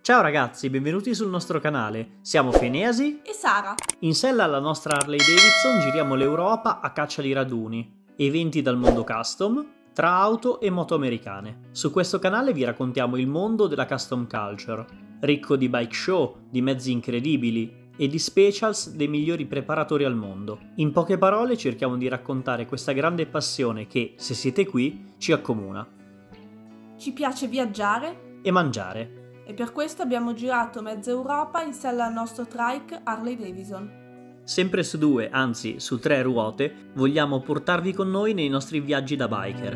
Ciao ragazzi, benvenuti sul nostro canale. Siamo Feneasi e Sara. In sella alla nostra Harley Davidson giriamo l'Europa a caccia di raduni, eventi dal mondo custom, tra auto e moto americane. Su questo canale vi raccontiamo il mondo della custom culture, ricco di bike show, di mezzi incredibili e di specials dei migliori preparatori al mondo. In poche parole cerchiamo di raccontare questa grande passione che, se siete qui, ci accomuna. Ci piace viaggiare E mangiare. e per questo abbiamo girato mezza Europa in sella al nostro trike Harley Davidson. Sempre su due, anzi su tre ruote, vogliamo portarvi con noi nei nostri viaggi da biker.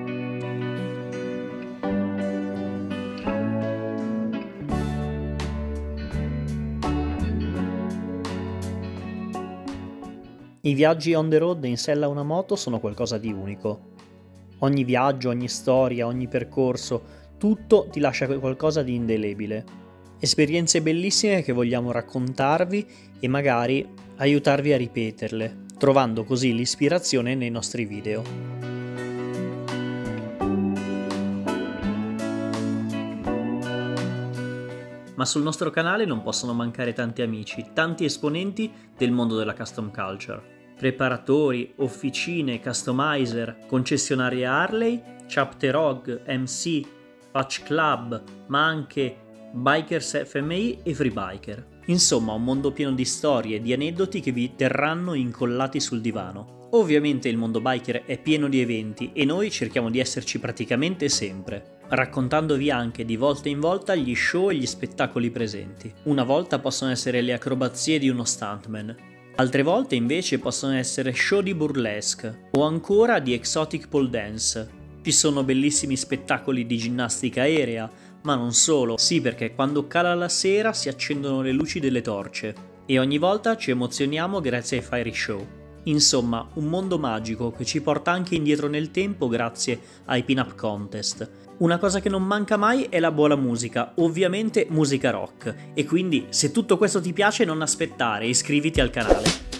I viaggi on the road in sella a una moto sono qualcosa di unico. Ogni viaggio, ogni storia, ogni percorso, tutto ti lascia qualcosa di indelebile. Esperienze bellissime che vogliamo raccontarvi e magari aiutarvi a ripeterle, trovando così l'ispirazione nei nostri video. Ma sul nostro canale non possono mancare tanti amici, tanti esponenti del mondo della custom culture. Preparatori, officine, customizer, concessionarie Harley, chapter hog, MC, patch club, ma anche bikers FMI e free biker. Insomma, un mondo pieno di storie e di aneddoti che vi terranno incollati sul divano. Ovviamente il mondo biker è pieno di eventi e noi cerchiamo di esserci praticamente sempre, raccontandovi anche di volta in volta gli show e gli spettacoli presenti. Una volta possono essere le acrobazie di uno stuntman, altre volte invece possono essere show di burlesque o ancora di exotic pole dance. Ci sono bellissimi spettacoli di ginnastica aerea, ma non solo, sì, perché quando cala la sera si accendono le luci delle torce e ogni volta ci emozioniamo grazie ai fiery show. Insomma, un mondo magico che ci porta anche indietro nel tempo grazie ai pin-up contest. Una cosa che non manca mai è la buona musica, ovviamente musica rock, e quindi se tutto questo ti piace non aspettare, iscriviti al canale.